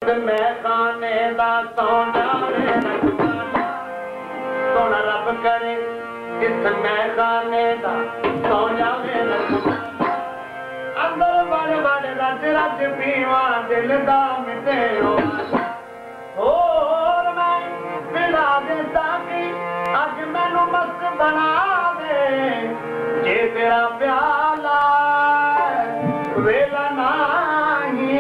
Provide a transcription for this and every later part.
मैं खाने दा सोना सोना रब करे जिस मैं खाने दा सोना अंदर बड़े बड़े रज रज पीवा दिल दा मिटे और मैं मिला देता कि अज मैनू मस्त बना दे जे तेरा प्याला वेला नाही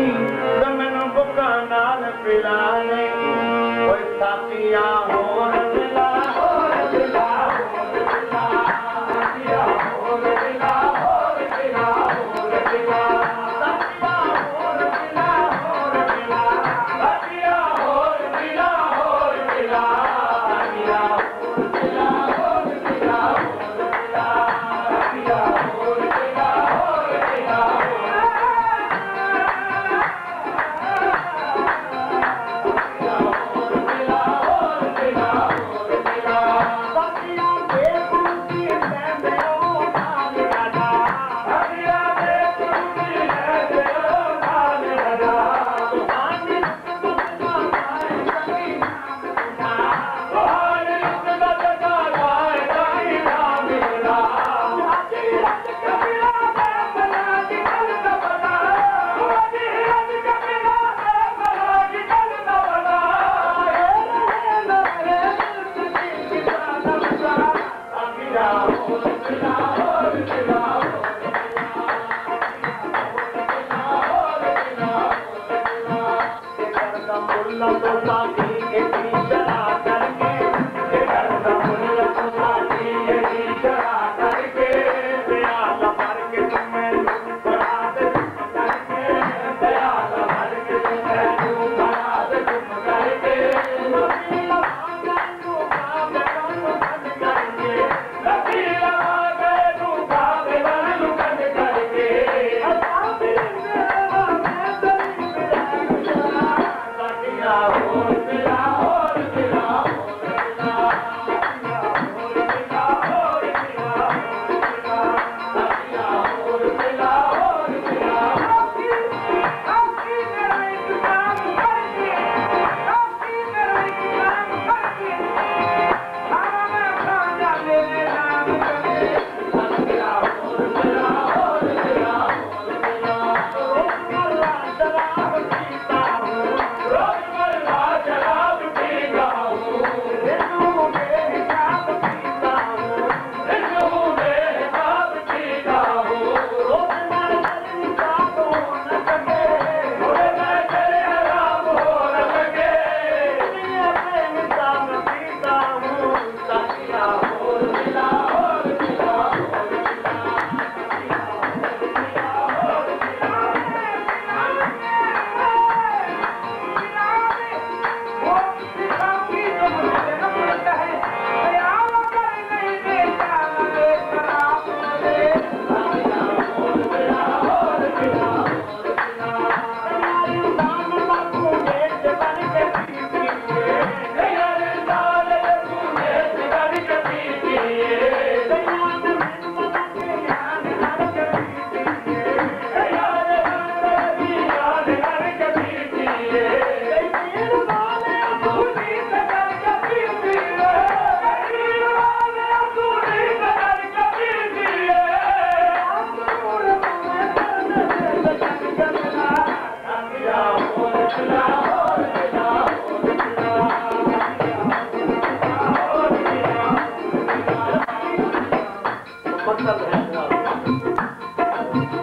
तो मैनू बुका नाल पिला दे कोई साथिया होर दिला होर दिला होर दिला साथिया होर दिला होर दिला होर दिला साथिया होर दिला होर दिला साथिया होर दिला होर दिला साथिया होर दिला होर दिला होर दिला साथिया होर दिला होर दिला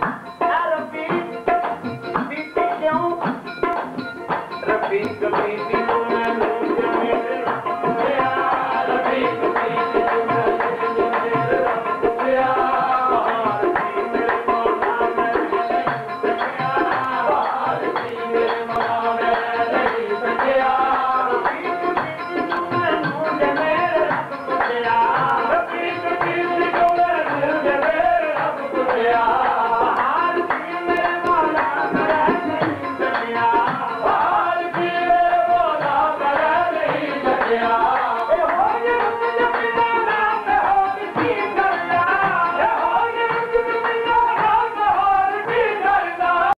Rafik,